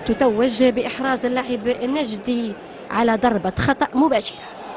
تتوج بإحراز اللاعب النجدي على ضربة خطأ مباشرة.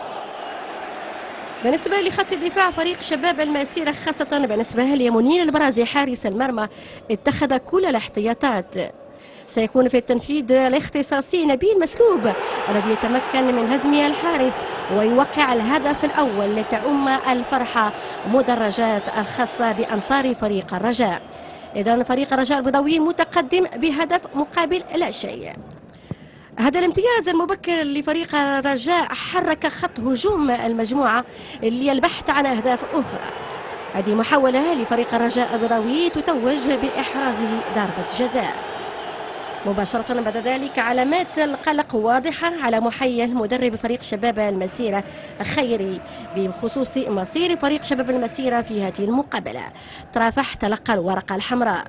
بالنسبة لخط دفاع فريق شباب المسيرة خاصة بالنسبة لمنير البرازي حارس المرمى اتخذ كل الاحتياطات. سيكون في التنفيذ الاختصاصي نبيل مسلوب الذي يتمكن من هزم الحارس ويوقع الهدف الأول لتعم الفرحة مدرجات الخاصة بأنصار فريق الرجاء. إذن فريق الرجاء البيضاوي متقدم بهدف مقابل لا شيء. هذا الامتياز المبكر لفريق الرجاء حرك خط هجوم المجموعة للبحث عن أهداف أخرى. هذه محاولة لفريق الرجاء البيضاوي تتوج بإحراز ضربة جزاء. مباشرة بعد ذلك علامات القلق واضحة على محيي المدرب فريق شباب المسيرة خيري بخصوص مصير فريق شباب المسيرة في هذه المقابلة. ترافح تلقى الورقة الحمراء.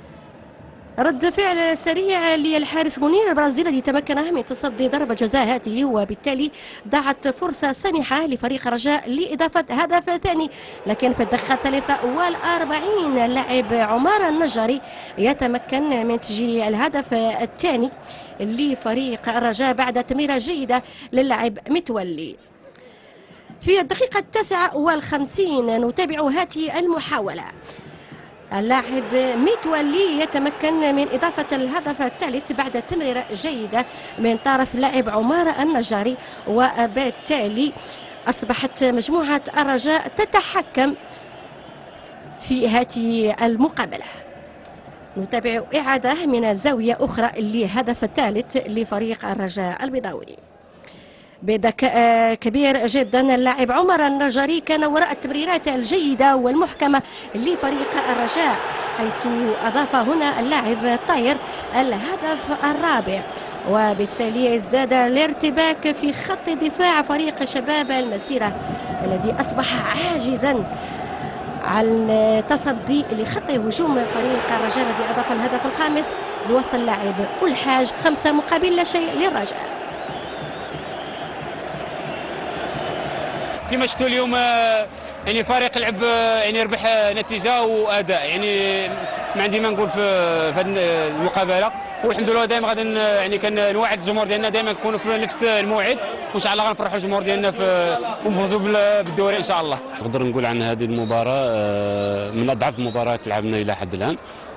رد فعل سريع للحارس منير البرازيلي الذي تمكن من تصدي ضربة جزاء هذه، وبالتالي ضاعت فرصة سانحة لفريق الرجاء لإضافة هدف ثاني، لكن في الدقيقة 43 اللاعب عمار النجاري يتمكن من تسجيل الهدف الثاني لفريق الرجاء بعد تمريرة جيدة للاعب متولي. في الدقيقة 59 نتابع هذه المحاولة. اللاعب متولي يتمكن من إضافة الهدف الثالث بعد تمريرة جيدة من طرف اللاعب عمار النجاري، وبالتالي أصبحت مجموعة الرجاء تتحكم في هذه المقابلة. نتابع إعادة من زاوية أخرى لهدف الثالث لفريق الرجاء البيضاوي. بذكاء كبير جدا اللاعب عمر النجاري كان وراء التمريرات الجيدة والمحكمة لفريق الرجاء، حيث أضاف هنا اللاعب طاير الهدف الرابع، وبالتالي زاد الارتباك في خط دفاع فريق شباب المسيرة الذي أصبح عاجزا عن تصدي لخط هجوم فريق الرجاء الذي أضاف الهدف الخامس بوسط اللاعب الحاج. 5 مقابل لا شيء للرجاء. كما شفتوا اليوم يعني فريق لعب يعني ربح نتيجه واداء، يعني ما عندي ما نقول في هذه المقابله، والحمد لله دائما غادي يعني كنوعد الجمهور ديالنا دائما نكونوا في نفس الموعد، وان شاء الله غنفرحوا الجمهور ديالنا ونفوزوا بالدوري ان شاء الله. نقدر نقول عن هذه المباراه من اضعف المباريات لعبنا الى حد الان.